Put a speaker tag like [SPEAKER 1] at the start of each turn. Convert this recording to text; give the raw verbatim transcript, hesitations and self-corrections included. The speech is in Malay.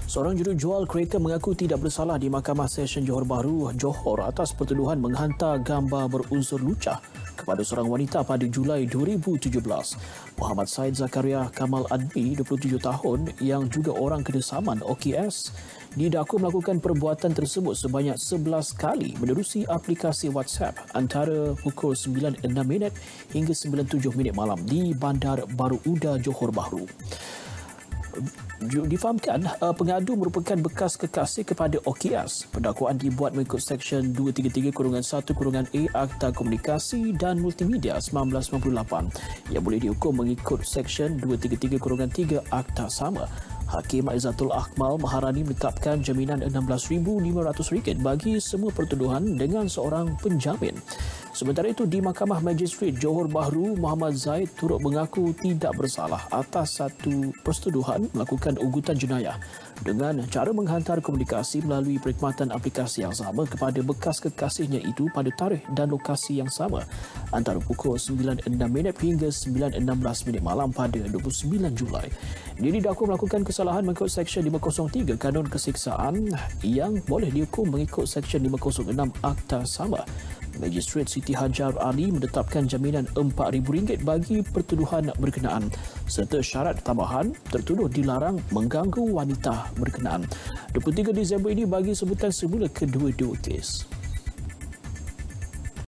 [SPEAKER 1] Seorang jurujual kereta mengaku tidak bersalah di Mahkamah Session Johor Bahru, Johor atas pertuduhan menghantar gambar berunsur lucah kepada seorang wanita pada Julai dua ribu tujuh belas. Muhammad Said Zakaria Kamal Admi, dua puluh tujuh tahun, yang juga orang kedesaman O K S, didakwa melakukan perbuatan tersebut sebanyak sebelas kali menerusi aplikasi WhatsApp antara pukul sembilan enam minit hingga sembilan tujuh minit malam di Bandar Baru Uda, Johor Bahru. Difahamkan, pengadu merupakan bekas kekasih kepada O K S. Pendakwaan dibuat mengikut Seksyen dua tiga tiga satu A Akta Komunikasi dan Multimedia seribu sembilan ratus sembilan puluh lapan yang boleh dihukum mengikut Seksyen dua tiga tiga tiga Akta sama. Hakim Aizatul Akmal Maharani menetapkan jaminan enam belas ribu lima ratus ringgit bagi semua pertuduhan dengan seorang penjamin. Sementara itu, di Mahkamah Magistrate Johor Bahru, Muhammad Zaid turut mengaku tidak bersalah atas satu persetuduhan melakukan ugutan jenayah dengan cara menghantar komunikasi melalui perkhidmatan aplikasi yang sama kepada bekas kekasihnya itu pada tarikh dan lokasi yang sama antara pukul sembilan enam minit hingga sembilan enam belas minit malam pada dua puluh sembilan Julai. Dia didakwa melakukan kesalahan mengikut Seksyen lima kosong tiga Kanun Kesiksaan yang boleh dihukum mengikut Seksyen lima kosong enam Akta sama. Magistrate Siti Hajar Ali menetapkan jaminan empat ribu ringgit bagi pertuduhan berkenaan serta syarat tambahan tertuduh dilarang mengganggu wanita berkenaan. dua puluh tiga Disember ini bagi sebutan semula kedua-dua kes.